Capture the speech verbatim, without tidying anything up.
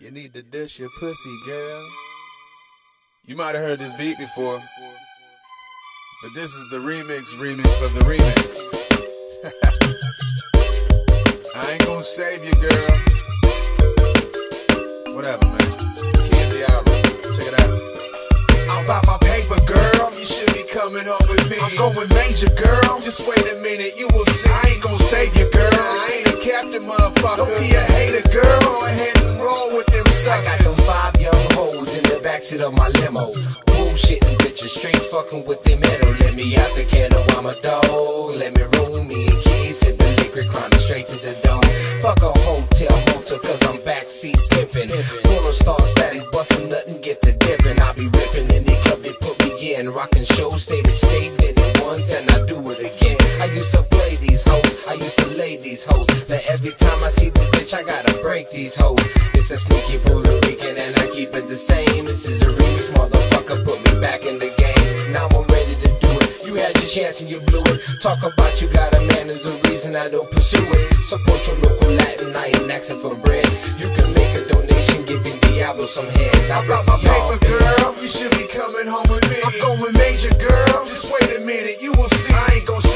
You need to dish your pussy, girl. You might have heard this beat before, but this is the remix remix of the remix. I ain't gonna save you, girl. Whatever, man. Candy Album. Check it out. I'm about my paper, girl. You should be coming home with me. I'm going major, girl. Just wait a minute, you will see. I ain't gonna save you, girl. I ain't a captain, motherfucker. Don't be a hater, girl. Go ahead and roll with them suckers. I got them five young hoes in the backseat of my limo. Bullshitting bitches, straight fucking with them metal. Let me out the ghetto, I'm a dog. Let me roll me and keys, sipping liquid, crying straight to the dome. Fuck a hotel motor, cause I'm backseat pimping. Porno star static, bustin' nothing, get to dipping. I be ripping in the club, they put me in. Rockin' shows, state to state, did it once and I do it again. I used to play these hoes, I used to lay these hoes. Now every time I see this bitch, I gotta break these hoes. It's the sneaky Puerto Rican and I keep it the same. This is a remix, motherfucker, put me back in the game. Now I'm ready to do it. You had your chance and you blew it. Talk about you got a man, there's a reason I don't pursue it. Support your local Latin, I ain't asking for bread. You can make a donation, giving Diablo some head. I brought my paper, girl. You should be coming home with me. I'm going major, girl. Just wait a minute, you will see. I ain't gonna